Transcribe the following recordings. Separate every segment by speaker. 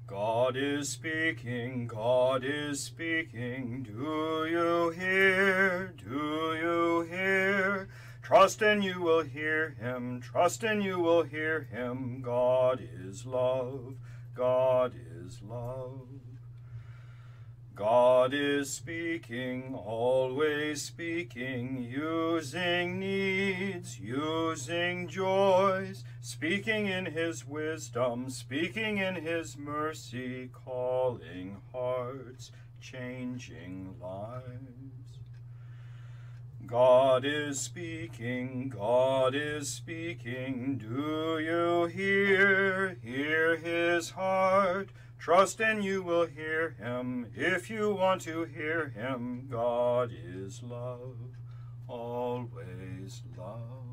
Speaker 1: God is speaking, God is speaking. Do you hear? Do you hear? Trust and you will hear him, trust and you will hear him. God is love, God is love. God is speaking, always speaking, using needs, using joys, speaking in his wisdom, speaking in his mercy, calling hearts, changing lives. God is speaking, God is speaking. Do you hear? Hear his heart. Trust and you will hear him. If you want to hear him, God is love, always love.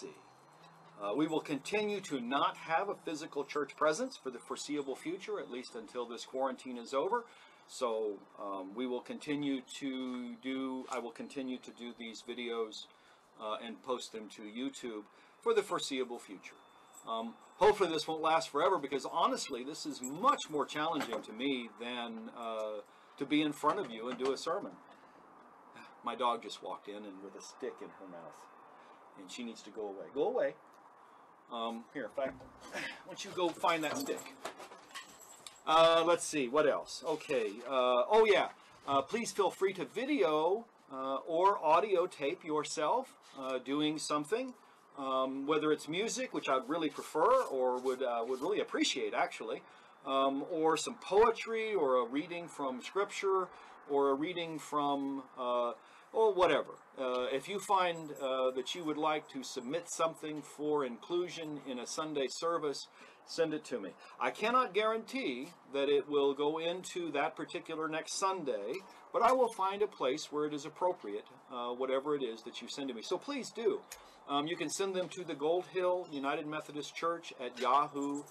Speaker 2: see. We will continue to not have a physical church presence for the foreseeable future, at least until this quarantine is over. So we will continue to do, I will continue to do these videos and post them to YouTube for the foreseeable future. Hopefully this won't last forever, because honestly this is much more challenging to me than to be in front of you and do a sermon. My dog just walked in and with a stick in her mouth, and she needs to go away. Go away. Here, in fact, why don't you go find that stick. Let's see, what else? Okay, oh yeah, please feel free to video or audio tape yourself doing something, whether it's music, which I'd really prefer or would really appreciate actually, or some poetry, or a reading from scripture, or a reading from, or whatever. If you find that you would like to submit something for inclusion in a Sunday service, send it to me. I cannot guarantee that it will go into that particular next Sunday, but I will find a place where it is appropriate, whatever it is that you send to me. So please do. You can send them to the Gold Hill United Methodist Church at yahoo.com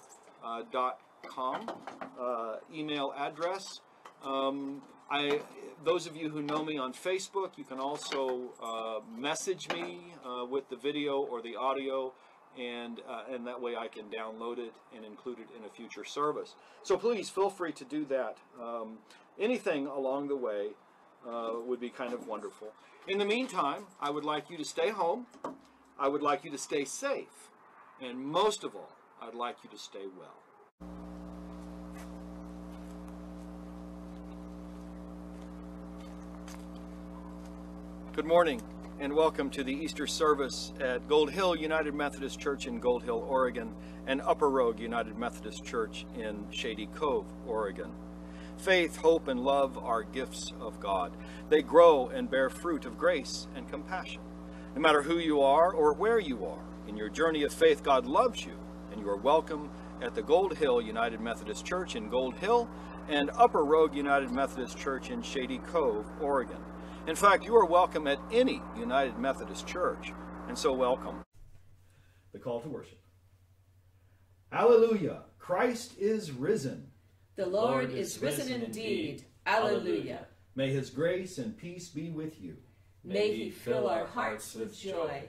Speaker 2: email address. Those of you who know me on Facebook, you can also message me with the video or the audio, and that way I can download it and include it in a future service. So please feel free to do that. Anything along the way would be kind of wonderful. In the meantime, I would like you to stay home. I would like you to stay safe. And most of all, I'd like you to stay well. Good morning, and welcome to the Easter service at Gold Hill United Methodist Church in Gold Hill, Oregon, and Upper Rogue United Methodist Church in Shady, Cove, Oregon. Faith, hope, and love are gifts of God. They grow and bear fruit of grace and compassion. No matter who you are or where you are in your journey of faith, God loves you, and you are welcome at the Gold Hill United Methodist Church in Gold Hill and Upper Rogue United Methodist Church in Shady Cove, Oregon. In fact, you are welcome at any United Methodist Church, and so welcome. The call to worship. Hallelujah! Christ is risen.
Speaker 3: The Lord is risen indeed. Alleluia.
Speaker 2: May his grace and peace be with you.
Speaker 3: May he fill our hearts with joy.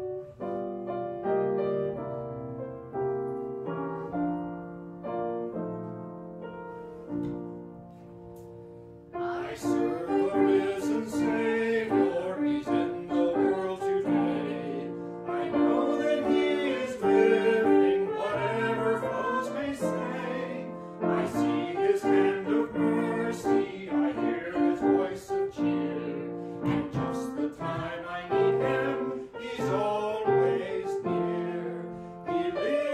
Speaker 1: I serve a risen Savior, he's in the world today. I know that he is living, whatever foes may say. I see his hand of mercy, I hear his voice of cheer. And just the time I need him, he's always near. He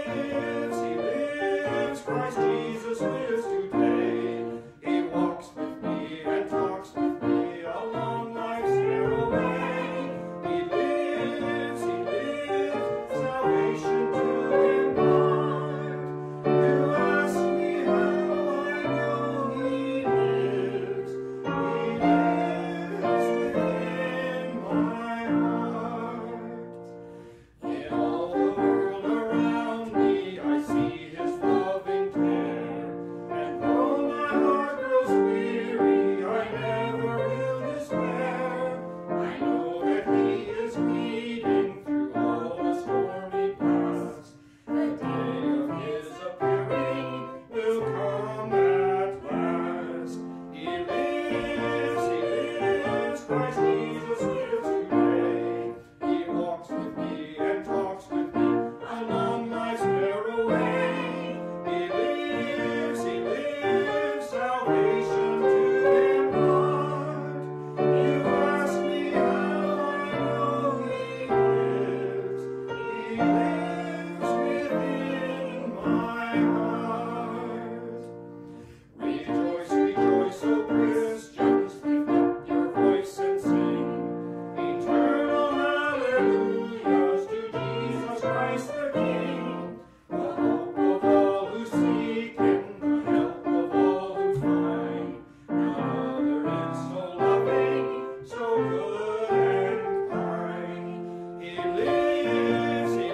Speaker 1: lives, Christ Jesus lives today. He walks with me and talks with me along life's narrow way. He lives, salvation to impart. You ask me how I know he lives. He lives within my heart. In all the world around me, I see his loving care. And though my heart grows weary, I never will despair. I know that he is leading through all the stormy paths. The day of his appearing will come at last. He lives, Christ Jesus lives today. He walks with me and talks with me along life's narrow way. He lives, salvation to impart. You ask me how I know he lives. He lives within my heart. Rejoice, rejoice, O Christians, lift up your voice and sing eternal hallelujahs to Jesus Christ the King, the hope of all who seek him, the help of all who find. None other is so loving, so good and kind. He lives,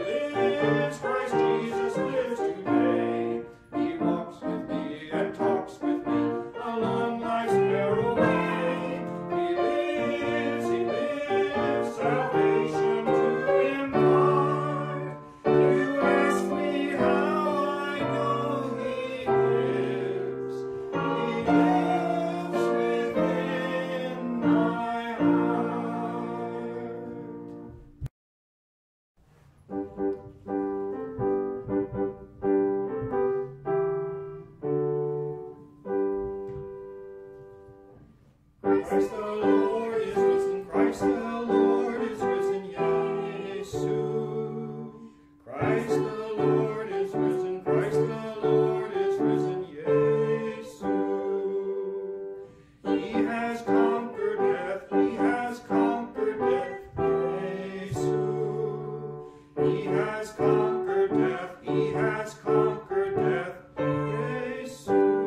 Speaker 1: has conquered death. He has conquered death. Jesus.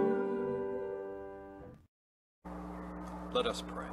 Speaker 2: Let us pray.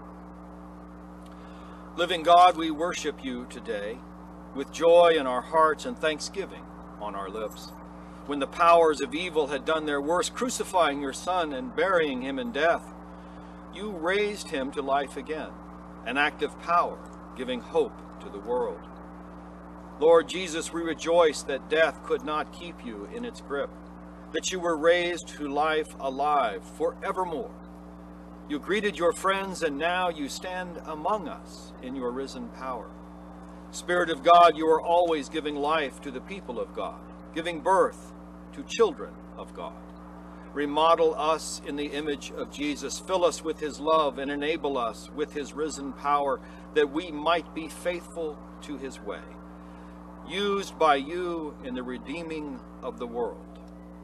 Speaker 2: Living God, we worship you today with joy in our hearts and thanksgiving on our lips. When the powers of evil had done their worst, crucifying your Son and burying him in death, you raised him to life again, an act of power, giving hope to the world. Lord Jesus, we rejoice that death could not keep you in its grip, that you were raised to life alive forevermore. You greeted your friends, and now you stand among us in your risen power. Spirit of God, you are always giving life to the people of God, giving birth to children of God. Remodel us in the image of Jesus. Fill us with his love and enable us with his risen power that we might be faithful to his way, used by you in the redeeming of the world.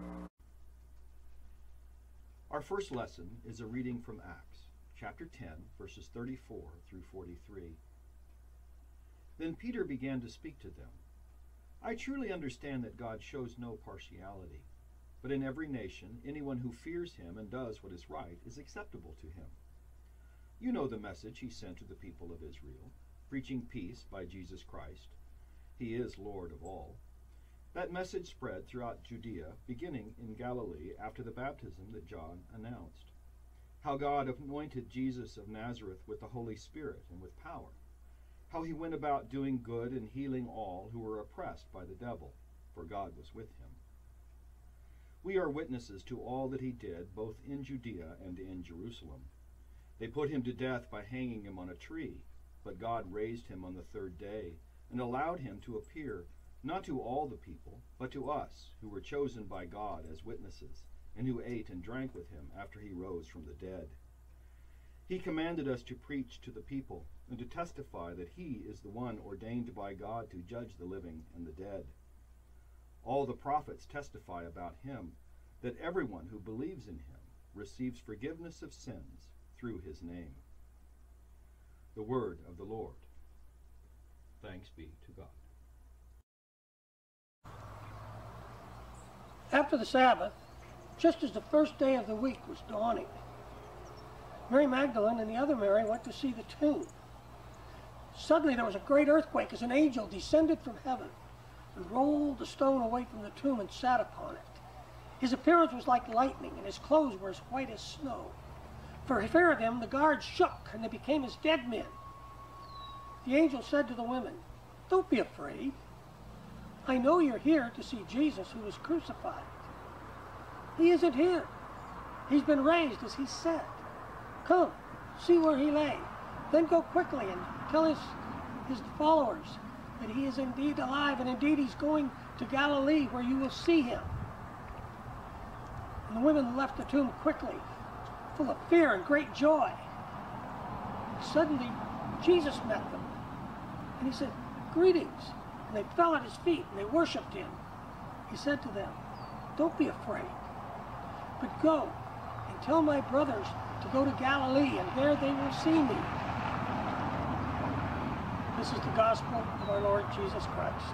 Speaker 4: Our first lesson is a reading from Acts, chapter 10, verses 34 through 43. Then Peter began to speak to them. I truly understand that God shows no partiality, but in every nation, anyone who fears him and does what is right is acceptable to him. You know the message he sent to the people of Israel, preaching peace by Jesus Christ. He is Lord of all. That message spread throughout Judea, beginning in Galilee after the baptism that John announced. How God anointed Jesus of Nazareth with the Holy Spirit and with power. How he went about doing good and healing all who were oppressed by the devil, for God was with him. We are witnesses to all that he did, both in Judea and in Jerusalem. They put him to death by hanging him on a tree, but God raised him on the third day and allowed him to appear, not to all the people, but to us, who were chosen by God as witnesses, and who ate and drank with him after he rose from the dead. He commanded us to preach to the people and to testify that he is the one ordained by God to judge the living and the dead. All the prophets testify about him, that everyone who believes in him receives forgiveness of sins through his name. The word of the Lord. Thanks be to God.
Speaker 5: After the Sabbath, just as the first day of the week was dawning, Mary Magdalene and the other Mary went to see the tomb. Suddenly there was a great earthquake as an angel descended from heaven and rolled the stone away from the tomb and sat upon it. His appearance was like lightning, and his clothes were as white as snow. For fear of him, the guards shook, and they became as dead men. The angel said to the women, "Don't be afraid. I know you're here to see Jesus who was crucified. He isn't here. He's been raised as he said. Come, see where he lay. Then go quickly and tell his followers that he is indeed alive, and indeed he's going to Galilee, where you will see him." And the women left the tomb quickly, full of fear and great joy. Suddenly, Jesus met them, and he said, "Greetings." And they fell at his feet, and they worshipped him. He said to them, "Don't be afraid, but go and tell my brothers to go to Galilee, and there they will see me." This is the gospel of our Lord Jesus Christ.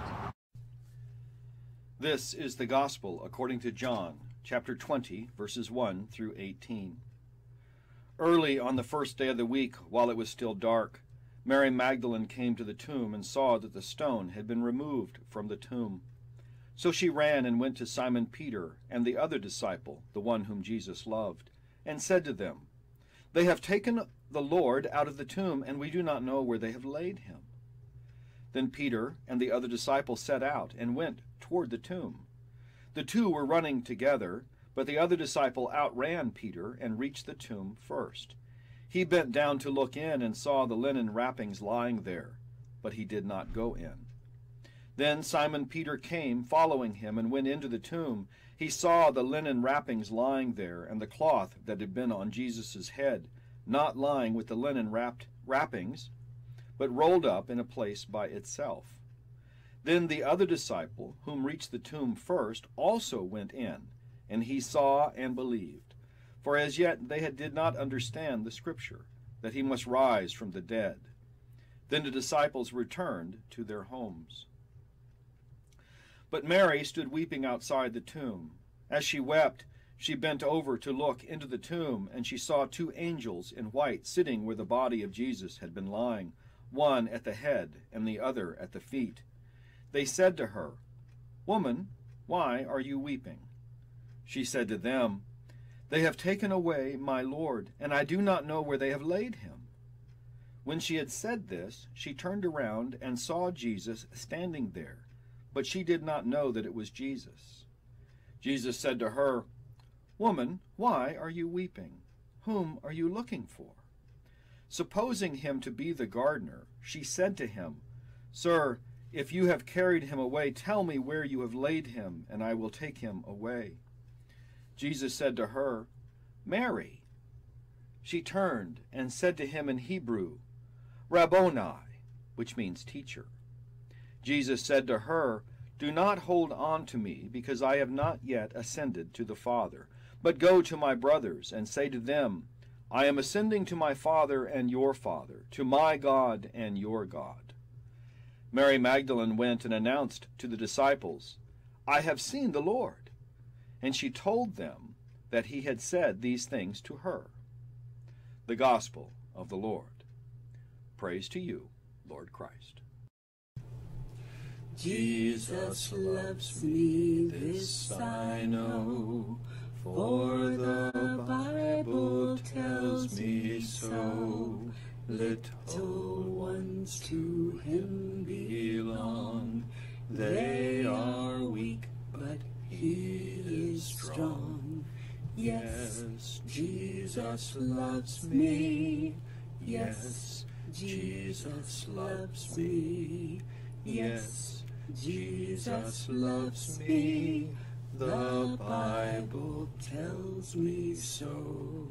Speaker 4: This is the gospel according to John, chapter 20, verses 1 through 18. Early on the first day of the week, while it was still dark, Mary Magdalene came to the tomb and saw that the stone had been removed from the tomb. So she ran and went to Simon Peter and the other disciple, the one whom Jesus loved, and said to them, "They have taken the Lord out of the tomb, and we do not know where they have laid him." Then Peter and the other disciple set out and went toward the tomb. The two were running together, but the other disciple outran Peter and reached the tomb first. He bent down to look in and saw the linen wrappings lying there, but he did not go in. Then Simon Peter came, following him, and went into the tomb. He saw the linen wrappings lying there, and the cloth that had been on Jesus' head, not lying with the linen wrappings, but rolled up in a place by itself. Then the other disciple, whom reached the tomb first, also went in, and he saw and believed. For as yet they did not understand the scripture, that he must rise from the dead. Then the disciples returned to their homes. But Mary stood weeping outside the tomb. As she wept, she bent over to look into the tomb, and she saw 2 angels in white sitting where the body of Jesus had been lying, one at the head and the other at the feet. They said to her, "Woman, why are you weeping?" She said to them, "They have taken away my Lord, and I do not know where they have laid him." When she had said this, she turned around and saw Jesus standing there, but she did not know that it was Jesus. Jesus said to her, "Woman, why are you weeping? Whom are you looking for?" Supposing him to be the gardener, she said to him, "Sir, if you have carried him away, tell me where you have laid him, and I will take him away." Jesus said to her, "Mary." She turned and said to him in Hebrew, "Rabboni," which means teacher. Jesus said to her, "Do not hold on to me, because I have not yet ascended to the Father. But go to my brothers and say to them, I am ascending to my Father and your Father, to my God and your God." Mary Magdalene went and announced to the disciples, "I have seen the Lord." And she told them that he had said these things to her. The Gospel of the Lord. Praise to you, Lord Christ.
Speaker 6: Jesus loves me, this I know, for the Bible tells me so. Little ones to him belong. They are weak, but he is strong. Yes, Jesus loves me. Yes, Jesus loves me. Yes, Jesus loves me. The Bible tells me so.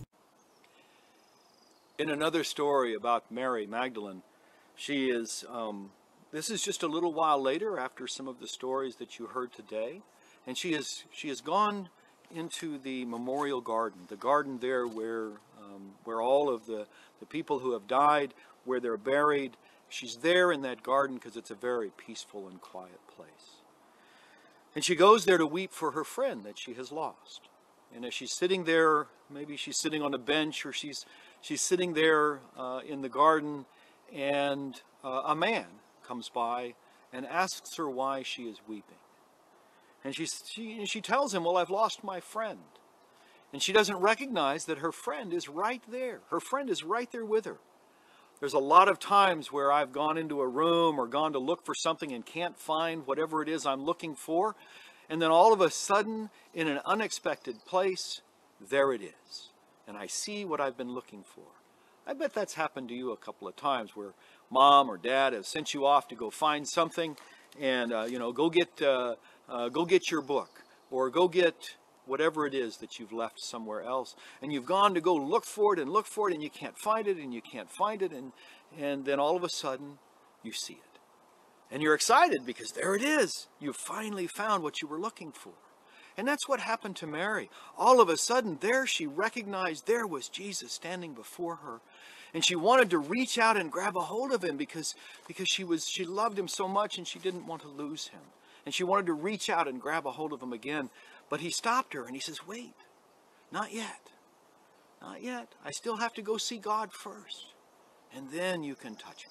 Speaker 2: In another story about Mary Magdalene, she is, this is just a little while later after some of the stories that you heard today, and she has gone into the memorial garden, the garden there where all of the people who have died, where they're buried. She's there in that garden because it's a very peaceful and quiet place. And she goes there to weep for her friend that she has lost. And as she's sitting there, maybe she's sitting on a bench, or she's sitting there in the garden, and a man comes by and asks her why she is weeping. And she tells him, "Well, I've lost my friend." And she doesn't recognize that her friend is right there. Her friend is right there with her. There's a lot of times where I've gone into a room or gone to look for something and can't find whatever it is I'm looking for. And then all of a sudden, in an unexpected place, there it is. And I see what I've been looking for. I bet that's happened to you a couple of times where mom or dad have sent you off to go find something and, go get your book, or go get whatever it is that you've left somewhere else. And you've gone to go look for it, and you can't find it, and you can't find it. And then all of a sudden, you see it. And you're excited because there it is. You've finally found what you were looking for. And that's what happened to Mary. All of a sudden, there she recognized there was Jesus standing before her. And she wanted to reach out and grab a hold of him because she loved him so much and she didn't want to lose him. And she wanted to reach out and grab a hold of him again. But he stopped her and he says, "Wait, not yet. Not yet. I still have to go see God first. And then you can touch me."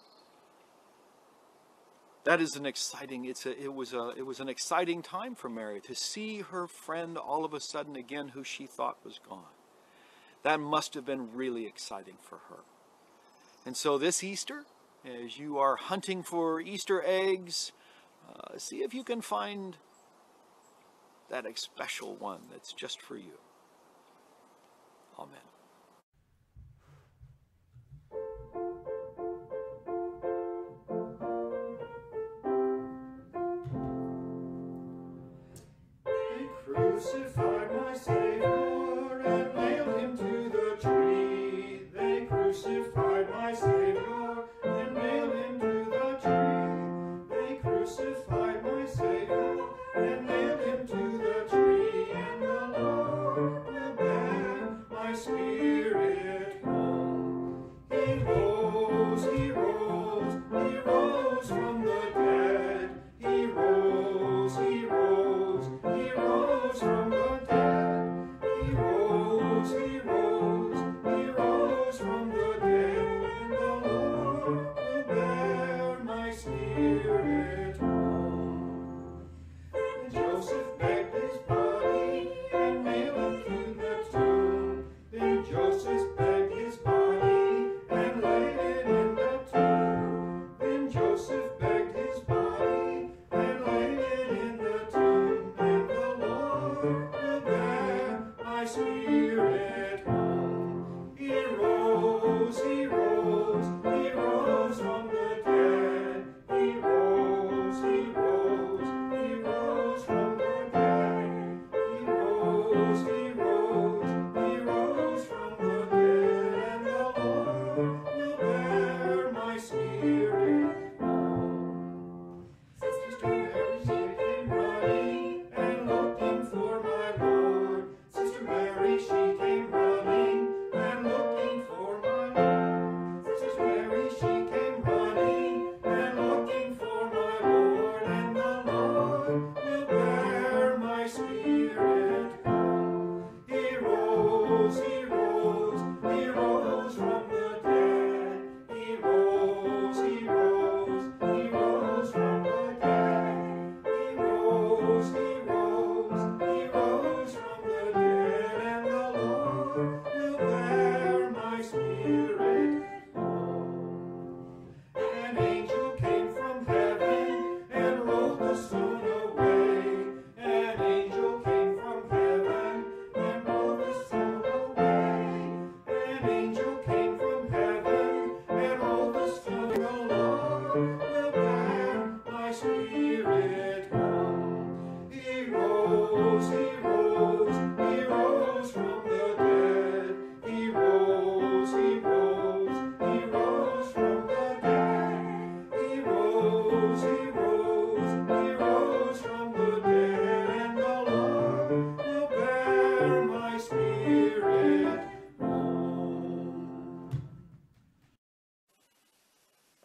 Speaker 2: That is an exciting, it was an exciting time for Mary to see her friend all of a sudden again who she thought was gone. That must have been really exciting for her. And so this Easter, as you are hunting for Easter eggs, see if you can find that special one that's just for you. Amen.
Speaker 1: Crucified my Savior and nailed him to the tree. They crucified my Savior and nailed him to the tree. They crucified my Savior and nailed him to the tree. And the Lord will bear my spirit home. He rose, he rose, he rose from the dead. He rose.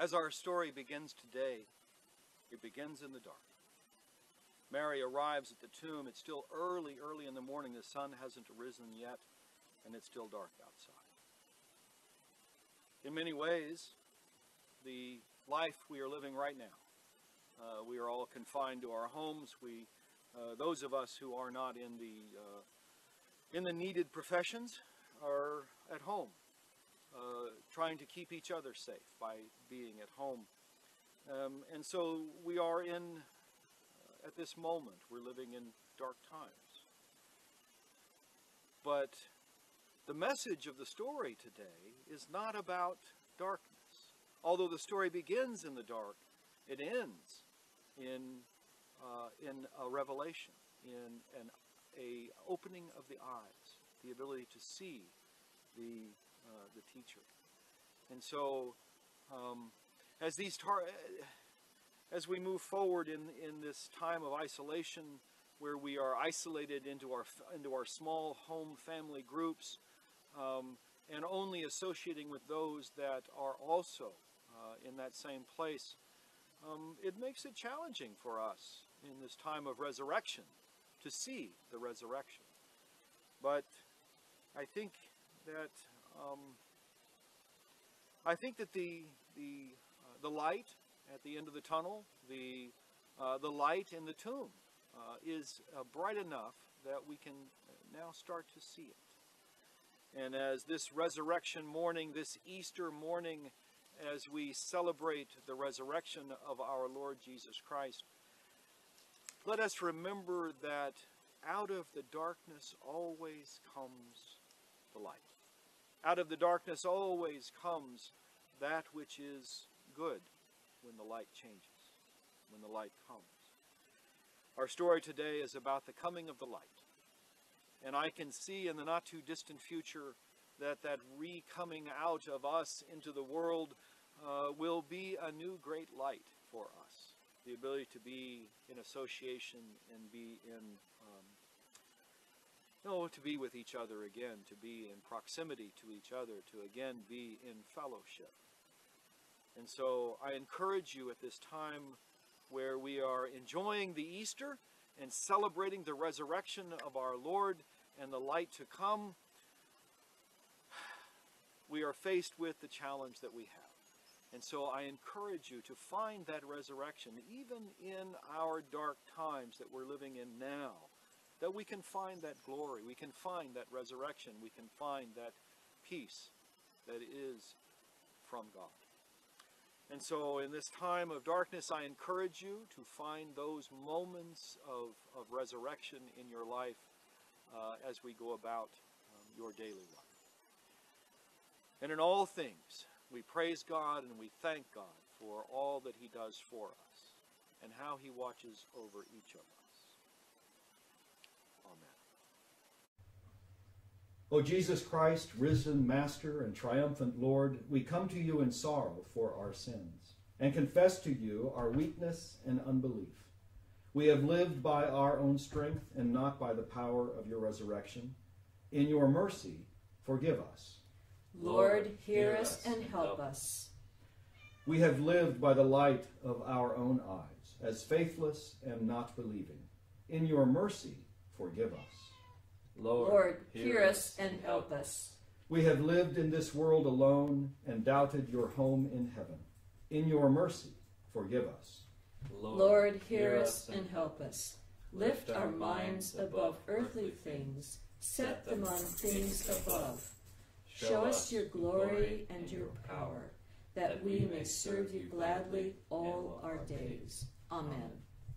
Speaker 2: As our story begins today, it begins in the dark. Mary arrives at the tomb. It's still early in the morning. The sun hasn't risen yet, and it's still dark outside. In many ways, the life we are living right now, we are all confined to our homes. Those of us who are not in the needed professions are at home, trying to keep each other safe by being at home. And so we are at this moment, we're living in dark times. But the message of the story today is not about darkness. Although the story begins in the dark, it ends in a revelation, in a opening of the eyes, the ability to see the teacher. And so, as we move forward in this time of isolation, where we are isolated into our small home family groups, and only associating with those that are also in that same place, it makes it challenging for us in this time of resurrection to see the resurrection. But I think that the light at the end of the tunnel, the light in the tomb, is bright enough that we can now start to see it. And as this resurrection morning, this Easter morning, as we celebrate the resurrection of our Lord Jesus Christ, let us remember that out of the darkness always comes the light. Out of the darkness always comes that which is good when the light changes, when the light comes. Our story today is about the coming of the light. And I can see in the not too distant future that re-coming out of us into the world will be a new great light for us. The ability to be in association and be to be with each other again, to be in proximity to each other, to again be in fellowship. And so I encourage you at this time where we are enjoying the Easter and celebrating the resurrection of our Lord and the light to come, we are faced with the challenge that we have. And so I encourage you to find that resurrection, even in our dark times that we're living in now, that we can find that glory, we can find that resurrection, we can find that peace that is from God. And so in this time of darkness, I encourage you to find those moments of resurrection in your life as we go about your daily life. And in all things, we praise God and we thank God for all that He does for us and how He watches over each of us. Amen.
Speaker 4: O Jesus Christ, risen Master and triumphant Lord, we come to you in sorrow for our sins and confess to you our weakness and unbelief. We have lived by our own strength and not by the power of your resurrection. In your mercy, forgive us.
Speaker 3: Lord, hear us and help us.
Speaker 4: We have lived by the light of our own eyes, as faithless and not believing. In your mercy, forgive us.
Speaker 3: Lord, hear us and help us.
Speaker 4: We have lived in this world alone and doubted your home in heaven. In your mercy, forgive us.
Speaker 3: Lord, hear us and help us. Lift our minds above earthly things. Set them on things above. Show us your glory and your power, that we may serve you gladly all our days. Amen.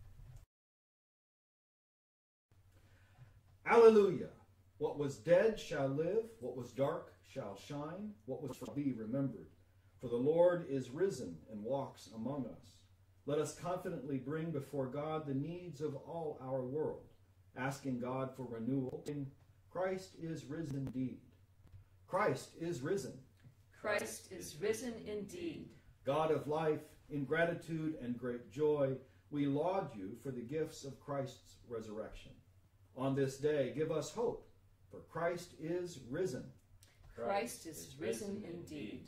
Speaker 4: Alleluia! What was dead shall live, what was dark shall shine, what was shall be remembered. For the Lord is risen and walks among us. Let us confidently bring before God the needs of all our world, asking God for renewal. Christ is risen indeed. Christ is risen.
Speaker 3: Christ is risen indeed.
Speaker 4: God of life, in gratitude and great joy, we laud you for the gifts of Christ's resurrection. On this day, give us hope, for Christ is risen.
Speaker 3: Christ is risen indeed.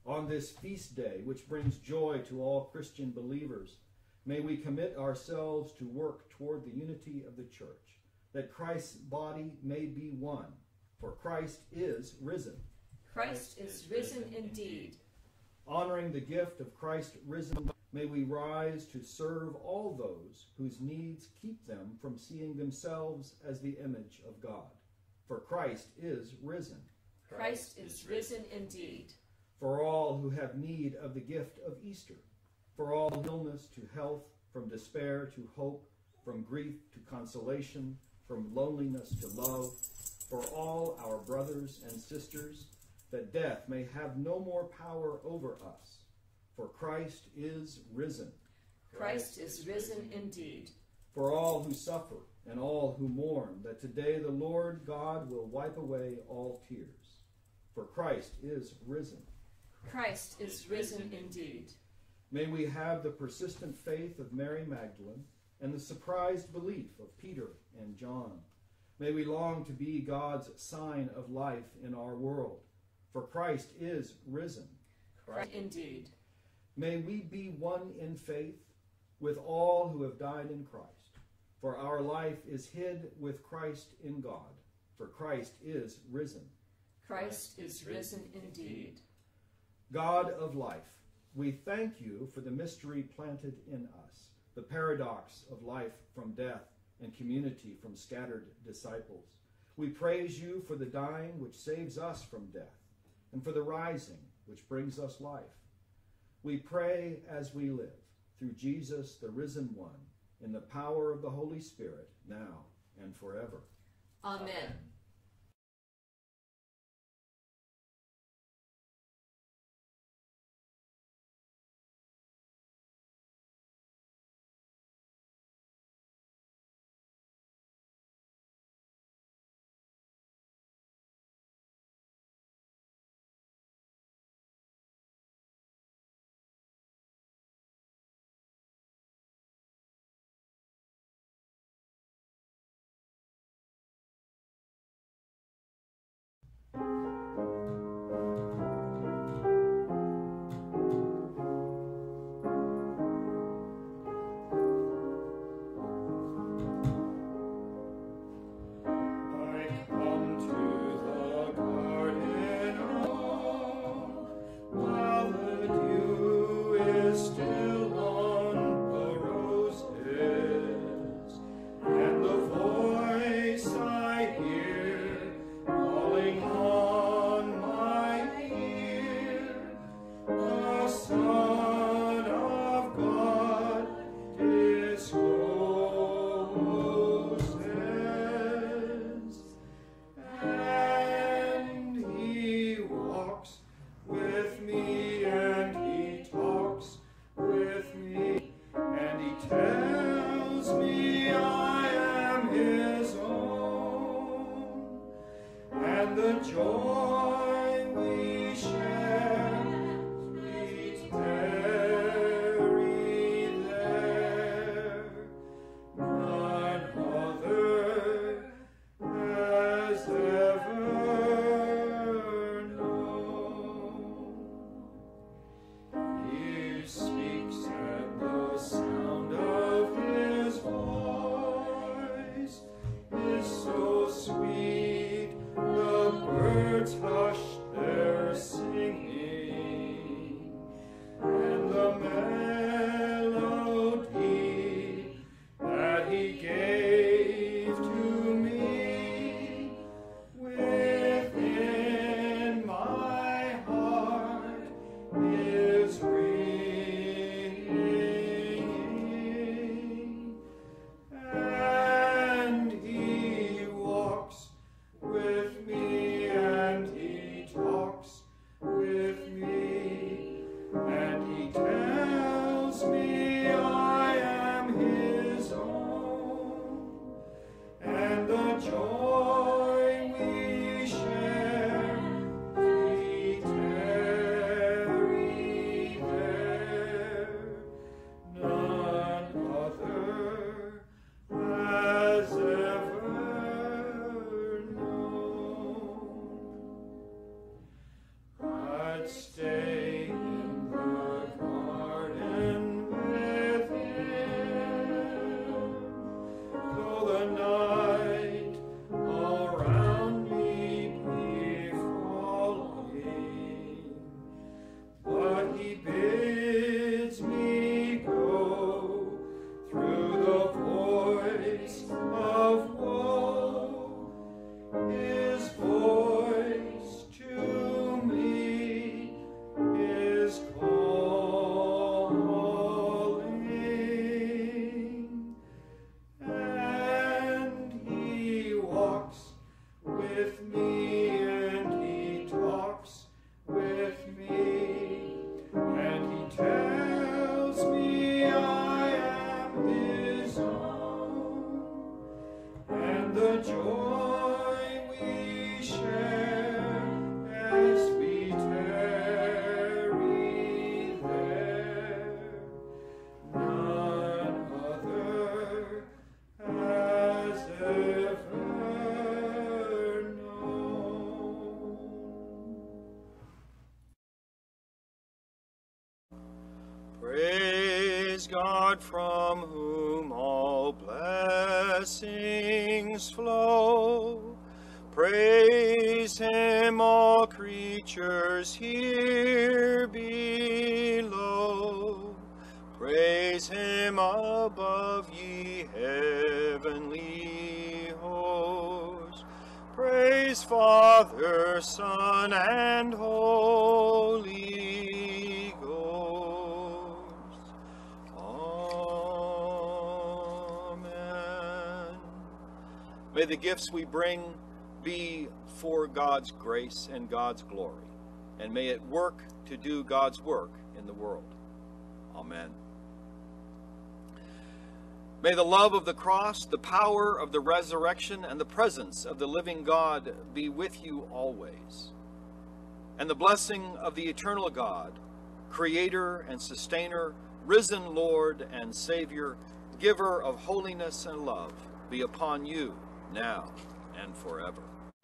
Speaker 4: On this feast day, which brings joy to all Christian believers, may we commit ourselves to work toward the unity of the church, that Christ's body may be one, for Christ is risen.
Speaker 3: Christ is risen indeed.
Speaker 4: Honoring the gift of Christ risen, may we rise to serve all those whose needs keep them from seeing themselves as the image of God. For Christ is risen.
Speaker 3: Christ is risen indeed.
Speaker 4: For all who have need of the gift of Easter, for all illness to health, from despair to hope, from grief to consolation, from loneliness to love, for all our brothers and sisters, that death may have no more power over us. For Christ is risen.
Speaker 3: Christ is risen indeed.
Speaker 4: For all who suffer and all who mourn, that today the Lord God will wipe away all tears. For Christ is risen.
Speaker 3: Christ is risen indeed.
Speaker 4: May we have the persistent faith of Mary Magdalene and the surprised belief of Peter and John. May we long to be God's sign of life in our world. For Christ is risen.
Speaker 3: Christ indeed.
Speaker 4: May we be one in faith with all who have died in Christ. For our life is hid with Christ in God. For Christ is risen.
Speaker 3: Christ is risen indeed.
Speaker 4: God of life, we thank you for the mystery planted in us, the paradox of life from death and community from scattered disciples. We praise you for the dying which saves us from death, and for the rising which brings us life. We pray as we live, through Jesus, the risen one, in the power of the Holy Spirit, now and forever.
Speaker 3: Amen.
Speaker 1: Praise God from whom all blessings flow. Praise him, all creatures here below. Praise him above, ye heavenly hosts. Praise Father, Son, and Holy Ghost. Amen. May the gifts we bring be for God's grace and God's glory, and may it work to do God's work in the world. Amen. May the love of the cross, the power of the resurrection, and the presence of the living God be with you always. And the blessing of the eternal God, Creator and Sustainer, risen Lord and Savior, Giver of holiness and love, be upon you now and forever.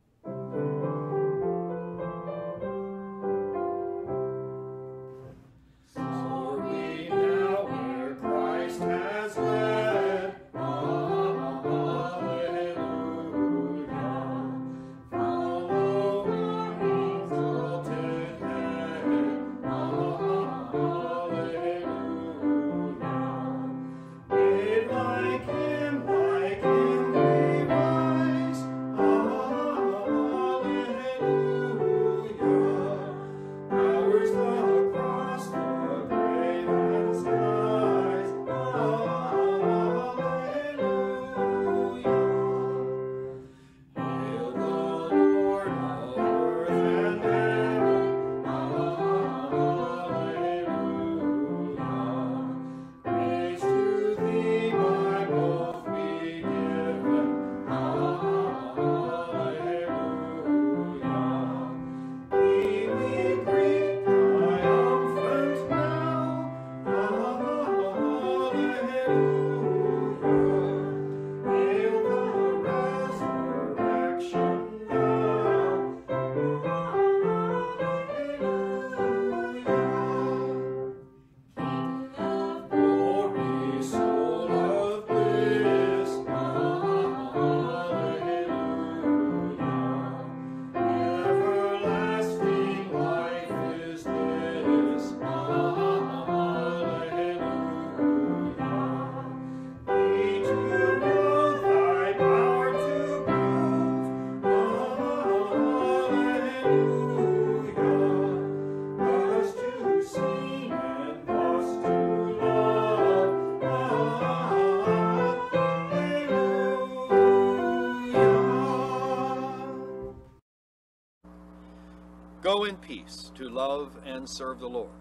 Speaker 1: Go in peace to love and serve the Lord.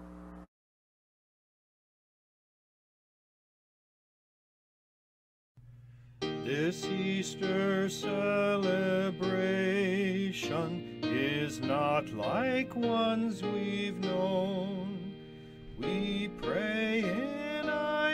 Speaker 7: This Easter celebration is not like ones we've known. We pray in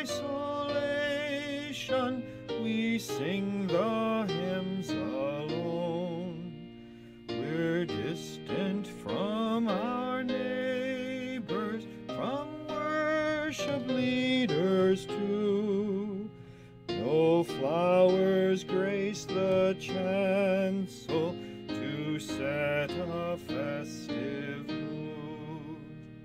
Speaker 7: isolation, we sing the hymns alone. We're distant from our neighbors, from worship leaders too. No flowers grace the chancel to set a festive mood.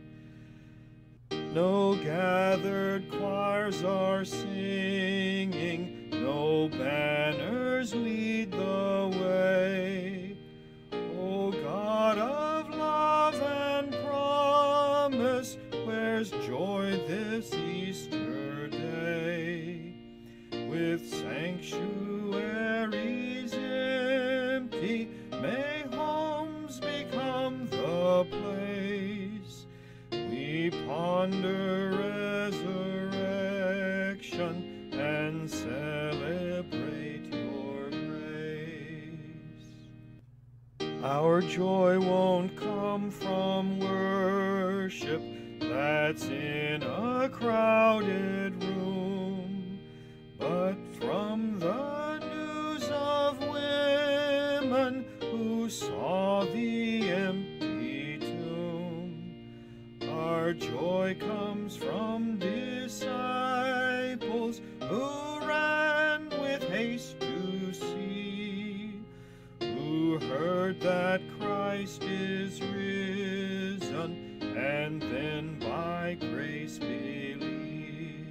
Speaker 7: No gathered choirs are singing, no banners lead the way. O God of love and promise, where's joy this Easter day? With sanctuaries empty, may homes become the place. We ponder resurrection and celebrate your grace. Our joy won't come from worship that's in a crowded room, but from the news of women who saw the empty tomb. Our joy comes from disciples that Christ is risen, and then by grace believe.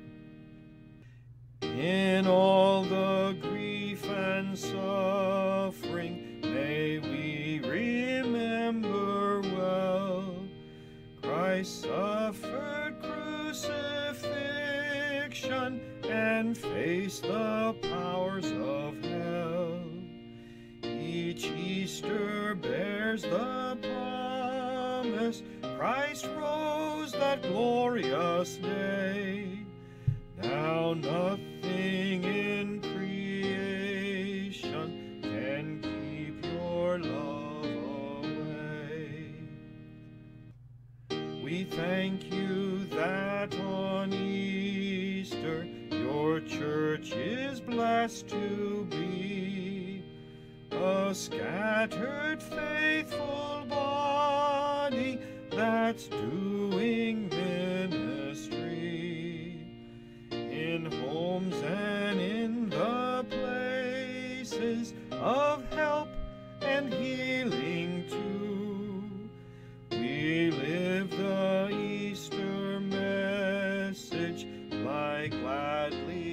Speaker 7: In all the grief and suffering, may we remember well, Christ suffered crucifixion and faced the powers of hell. Each Easter bears the promise, Christ rose that glorious day. Now nothing in creation can keep your love away. We thank you that on Easter your church is blessed to be a scattered faithful body that's doing ministry in homes and in the places of help and healing too. We live the Easter message like gladly